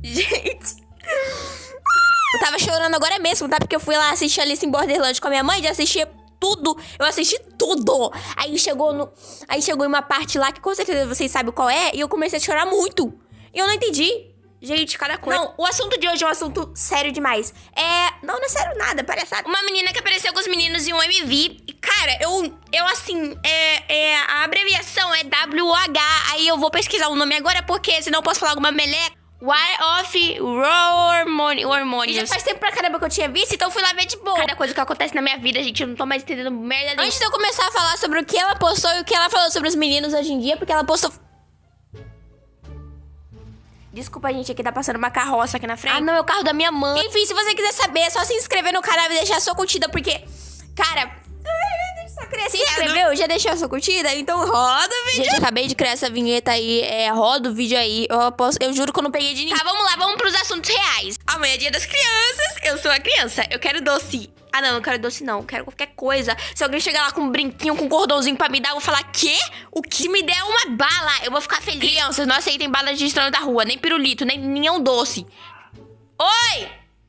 Gente. Eu tava chorando agora mesmo, tá? Porque eu fui lá assistir Alice in Borderland com a minha mãe, já assistia tudo. Eu assisti tudo. Aí chegou em uma parte lá que com certeza vocês sabem qual é. E eu comecei a chorar muito. E eu não entendi. Gente, cada coisa. Não, o assunto de hoje é um assunto sério demais. Não é sério nada, palhaçada. Uma menina que apareceu com os meninos em um MV. E, cara, eu assim, a abreviação é WH. Aí eu vou pesquisar o nome agora, porque senão eu posso falar alguma meleca. War of Hormônios. Já faz tempo pra caramba que eu tinha visto, então fui lá ver de boa. Cada coisa que acontece na minha vida, gente, eu não tô mais entendendo merda nenhuma. Antes de eu começar a falar sobre o que ela postou e o que ela falou sobre os meninos hoje em dia, porque ela postou... Desculpa, gente, aqui tá passando uma carroça aqui na frente. Ah, não, é o carro da minha mãe. Enfim, se você quiser saber, é só se inscrever no canal e deixar a sua curtida, porque, cara... Se inscreveu? Já deixou a sua curtida? Então roda o vídeo. Gente, acabei de criar essa vinheta aí. Roda o vídeo aí. Eu juro que eu não peguei de ninguém. Tá, vamos lá, vamos pros assuntos reais. Amanhã é dia das crianças. Eu sou a criança. Eu quero doce. Ah, não quero doce não. Eu quero qualquer coisa. Se alguém chegar lá com um brinquinho, com um cordãozinho pra me dar, eu vou falar, quê? O que? Se me der uma bala, eu vou ficar feliz. Crianças, não aceitem balas de estranho da rua. Nem pirulito, nem nenhum doce. Oi!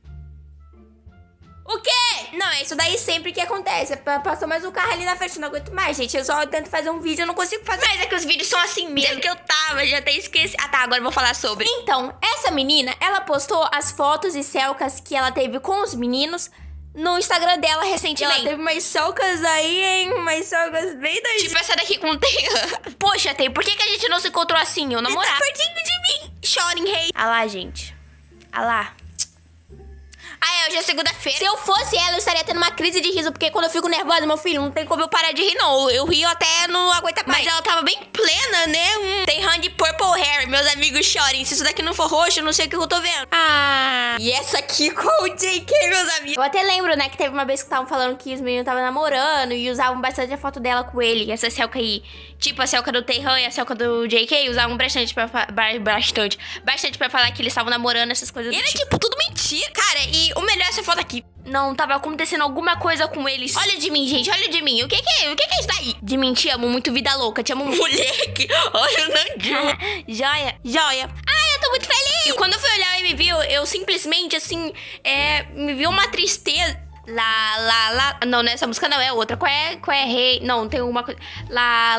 O quê? Não, é isso daí sempre que acontece. Passou mais um carro ali na frente, não aguento mais, gente. Eu só tento fazer um vídeo, eu não consigo fazer. Mas é que os vídeos são assim mesmo. Que eu tava, já até esqueci. Ah, tá, agora eu vou falar sobre. Então, essa menina, ela postou as fotos e selfies que ela teve com os meninos no Instagram dela recentemente. Ela teve umas selfies aí, hein? Umas selfies bem doidas. Tipo essa daqui com Poxa, Tem, por que a gente não se encontrou assim, eu namorar? Tá pertinho de mim. Choring rei. Ah lá, gente. Ah lá. Hoje é segunda-feira. Se eu fosse ela, eu estaria tendo uma crise de riso. Porque quando eu fico nervosa, meu filho, não tem como eu parar de rir, não. Eu rio até não aguentar mais. Mas ela tava bem plena, né? Tem hand purple hair, meus amigos chorem. Se isso daqui não for roxo, eu não sei o que eu tô vendo. E essa aqui com o JK, meus amigos. Eu até lembro, né, que teve uma vez que estavam falando que os meninos estavam namorando e usavam bastante a foto dela com ele. Essa selca aí. Tipo a selca do Taehan e a selca do JK, usavam bastante pra falar que eles estavam namorando, essas coisas. E era tipo tudo mentira. Cara, e o melhor é essa foto aqui. Não, tava acontecendo alguma coisa com eles. Olha de mim, gente, olha de mim. O que é isso daí? De mim, te amo muito, vida louca. Te amo, moleque. Olha o Nandinho. Joia. Ai, eu tô muito feliz. E quando eu fui olhar o MV, eu simplesmente, assim, me viu uma tristeza. Lá. Não, nessa música não, é outra. Qual é rei? Não, tem uma coisa. Lá.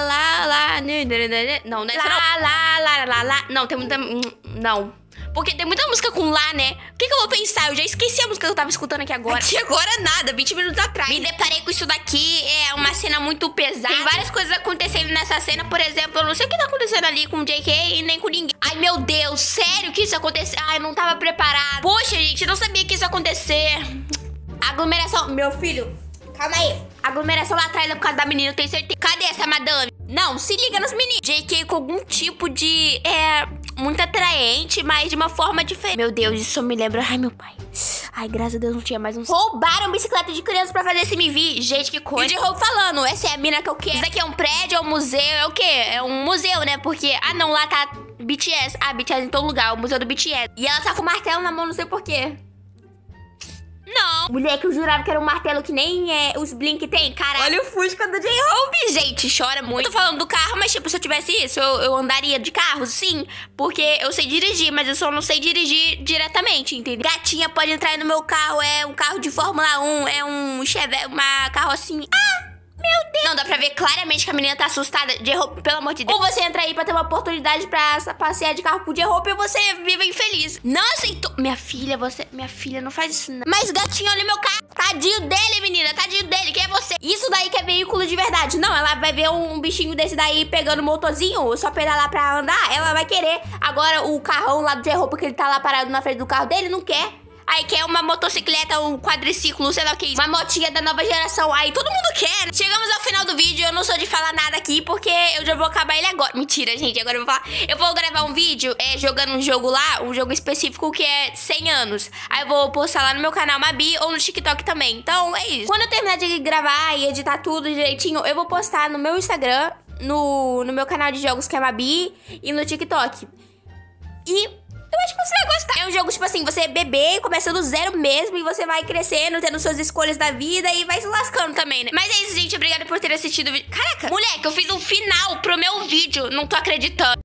Não, nessa não. Lá. Não, tem muita. Não. Porque tem muita música com lá, né? O que eu vou pensar? Eu já esqueci a música que eu tava escutando aqui agora. Aqui agora nada, 20 minutos atrás. Me deparei com isso daqui, é uma cena muito pesada. Tem várias coisas acontecendo nessa cena. Por exemplo, eu não sei o que tá acontecendo ali com o JK e nem com ninguém. Ai, meu Deus, sério que isso aconteceu? Ai, eu não tava preparada. Poxa, gente, eu não sabia que isso ia acontecer. Aglomeração, meu filho, calma aí. Aglomeração lá atrás é por causa da menina, eu tenho certeza. Cadê essa madame? Não, se liga nos meninos. JK com algum tipo de, muito atraente, mas de uma forma diferente. Meu Deus, isso me lembra... Ai, meu pai. Ai, graças a Deus não tinha mais um... Roubaram bicicleta de criança pra fazer esse MV. Gente, que coisa. E de roubo falando, essa é a mina que eu quero. Isso aqui é um prédio, é um museu, é o quê? É um museu, né? Porque, não, lá tá BTS. BTS em todo lugar, o museu do BTS. E ela tá com o martelo na mão, não sei porquê. Não. Moleque, eu jurava que era um martelo que nem os Blink tem, cara. Olha o Fusca do J-Hope, gente, chora muito. Eu tô falando do carro, mas tipo, se eu tivesse isso, eu andaria de carro, sim. Porque eu sei dirigir, mas eu só não sei dirigir diretamente, entendeu? Gatinha pode entrar aí no meu carro, é um carro de Fórmula 1, é um Chevette, uma carrocinha. Meu Deus. Não, dá pra ver claramente que a menina tá assustada. J-Hope, pelo amor de Deus. Ou você entra aí pra ter uma oportunidade pra passear de carro com J-Hope ou você vive infeliz. Não aceitou. Minha filha, não faz isso não. Mas gatinho, olha meu carro. Tadinho dele, menina, tadinho dele. Quem é você? Isso daí que é veículo de verdade. Não, ela vai ver um bichinho desse daí pegando motorzinho, só pedalar pra andar, ela vai querer. Agora o carrão lá do J-Hope, que ele tá lá parado na frente do carro dele, não quer. Aí quer uma motocicleta, um quadriciclo, sei lá o que. Uma motinha da nova geração. Aí todo mundo quer. Chegamos ao final do vídeo. Eu não sou de falar nada aqui, porque eu já vou acabar ele agora. Mentira, gente. Agora eu vou falar. Eu vou gravar um vídeo jogando um jogo lá. Um jogo específico que é 100 anos. Aí eu vou postar lá no meu canal Mabi ou no TikTok também. Então é isso. Quando eu terminar de gravar e editar tudo direitinho, eu vou postar no meu Instagram, no meu canal de jogos que é Mabi e no TikTok. E... eu acho que você vai gostar. É um jogo, tipo assim, você é bebê, começa do zero mesmo, e você vai crescendo, tendo suas escolhas da vida e vai se lascando também, né? Mas é isso, gente. Obrigada por ter assistido o vídeo. Caraca, moleque, eu fiz um final pro meu vídeo. Não tô acreditando.